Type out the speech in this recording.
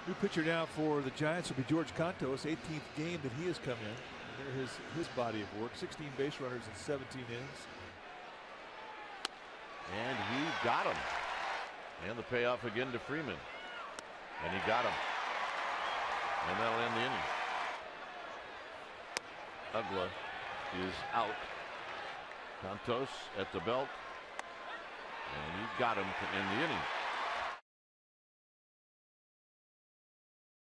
New pitcher now for the Giants will be George Kontos. 18th game that he has come in. There's his body of work. 16 base runners in 17 innings. And he got him. And the payoff again to Freeman. And he got him. And that'll end the inning. Ugla is out. Kontos at the belt. And he got him to end the inning.